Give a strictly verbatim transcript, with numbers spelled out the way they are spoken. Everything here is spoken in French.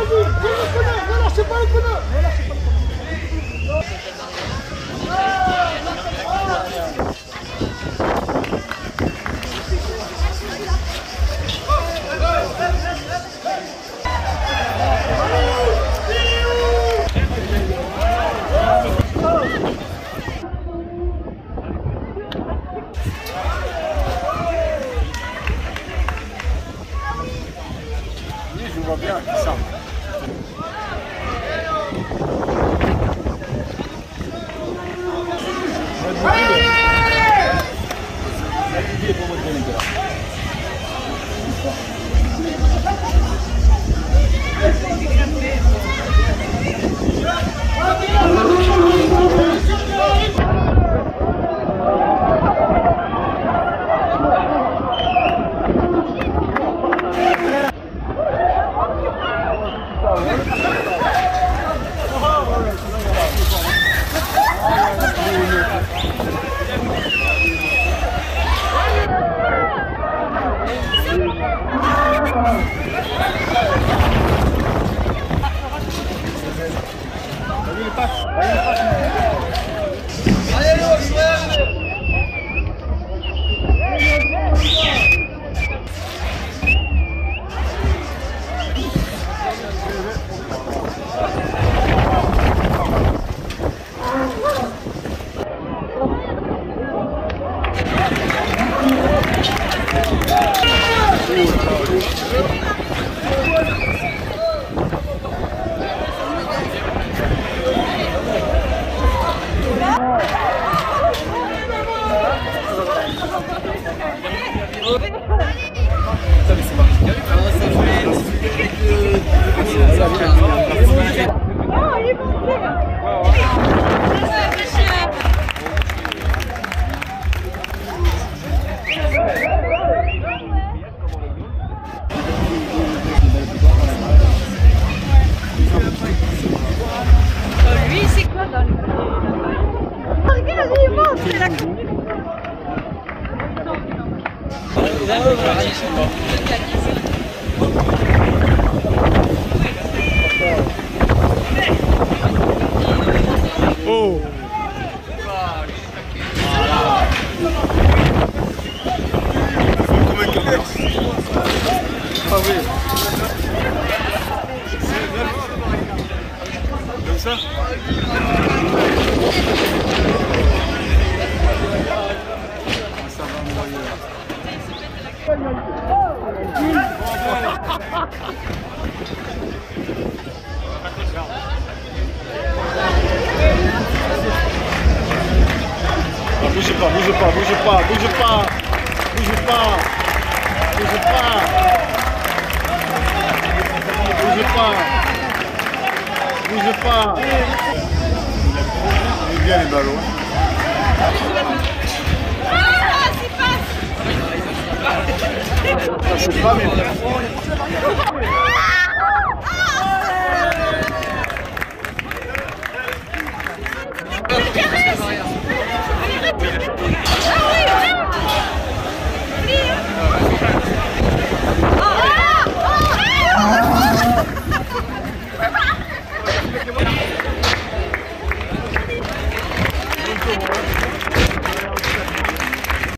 Relâchez pas le pneu. Relâchez pas le pneu. Je vois bien qui ça. Lui, c'est quoi dans le... Regarde, il monte, c'est la Oh! Ah oui. Comme ça? Ça va envoyer. Bougez pas, bougez pas, bougez pas, bougez pas, bougez pas, bougez pas, bougez pas, bougez pas. Il est bien les ballons. Je sais pas mais...